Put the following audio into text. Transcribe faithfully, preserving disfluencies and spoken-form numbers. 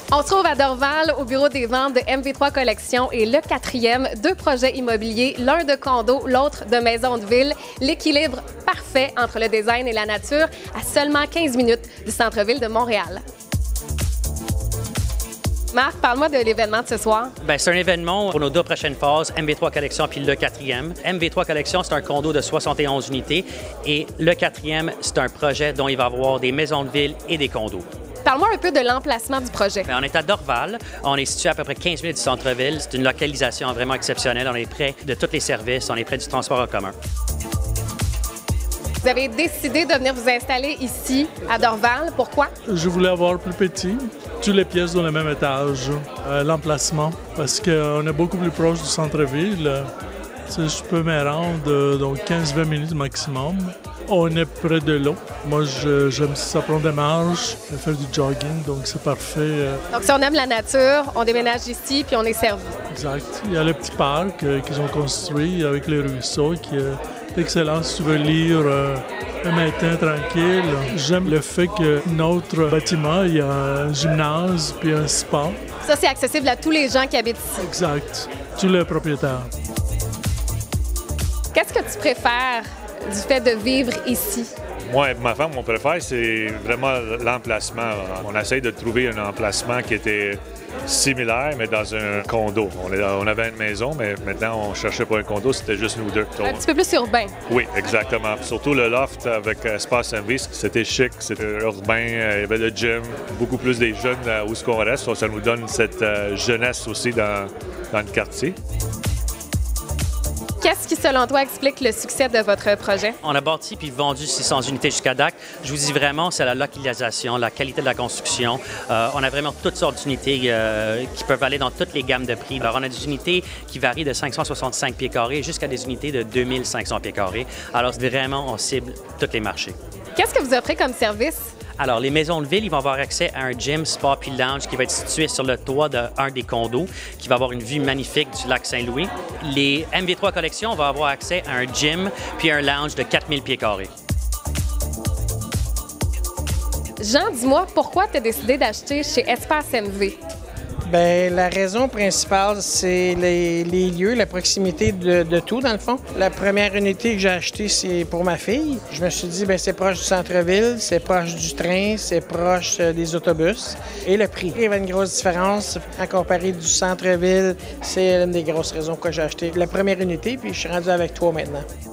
On se trouve à Dorval, au bureau des ventes de M V trois Collection et le quatrième, deux projets immobiliers, l'un de condo, l'autre de maison de ville. L'équilibre parfait entre le design et la nature à seulement quinze minutes du centre-ville de Montréal. Marc, parle-moi de l'événement de ce soir. Bien, c'est un événement pour nos deux prochaines phases, M V trois Collection puis le quatrième. M V trois Collection, c'est un condo de soixante et onze unités et le quatrième, c'est un projet dont il va y avoir des maisons de ville et des condos. Parle-moi un peu de l'emplacement du projet. Bien, on est à Dorval. On est situé à peu près quinze minutes du centre-ville. C'est une localisation vraiment exceptionnelle. On est près de tous les services. On est près du transport en commun. Vous avez décidé de venir vous installer ici, à Dorval. Pourquoi? Je voulais avoir plus petit, toutes les pièces dans le même étage, euh, l'emplacement, parce qu'on est beaucoup plus proche du centre-ville. Si je peux me rendre euh, donc quinze à vingt minutes maximum. On est près de l'eau. Moi, je, j'aime ça prendre des marches, faire du jogging, donc c'est parfait. Donc, si on aime la nature, on déménage ici puis on est servi. Exact. Il y a le petit parc euh, qu'ils ont construit avec les ruisseaux qui est excellent si tu veux lire euh, un matin tranquille. J'aime le fait que notre bâtiment, il y a un gymnase puis un spa. Ça, c'est accessible à tous les gens qui habitent ici. Exact. Tous les propriétaires. Qu'est-ce que tu préfères du fait de vivre ici? Moi et ma femme, mon préfère, c'est vraiment l'emplacement. On essaye de trouver un emplacement qui était similaire, mais dans un condo. On, est, on avait une maison, mais maintenant, on cherchait pas un condo, c'était juste nous deux. Un petit peu plus urbain. Oui, exactement. Surtout le loft avec espace M V, c'était chic, c'était urbain, il y avait le gym, beaucoup plus des jeunes où ce qu'on reste. Ça nous donne cette jeunesse aussi dans, dans le quartier. Qu'est-ce qui, selon toi, explique le succès de votre projet? On a bâti puis vendu six cents unités jusqu'à date. Je vous dis vraiment, c'est la localisation, la qualité de la construction. Euh, on a vraiment toutes sortes d'unités euh, qui peuvent aller dans toutes les gammes de prix. Alors, on a des unités qui varient de cinq cent soixante-cinq pieds carrés jusqu'à des unités de deux mille cinq cents pieds carrés. Alors, vraiment, on cible tous les marchés. Qu'est-ce que vous offrez comme service? Alors, les maisons de ville, ils vont avoir accès à un gym, spa puis lounge qui va être situé sur le toit d'un des condos, qui va avoir une vue magnifique du lac Saint-Louis. Les M V trois Collection vont avoir accès à un gym puis un lounge de quatre mille pieds carrés. Jean, dis-moi, pourquoi tu as décidé d'acheter chez Espace M V? Bien, la raison principale, c'est les, les lieux, la proximité de, de tout, dans le fond. La première unité que j'ai achetée, c'est pour ma fille. Je me suis dit, bien, c'est proche du centre-ville, c'est proche du train, c'est proche des autobus. Et le prix. Il y avait une grosse différence à comparer du centre-ville. C'est une des grosses raisons pourquoi j'ai acheté la première unité, puis je suis rendu avec toi maintenant.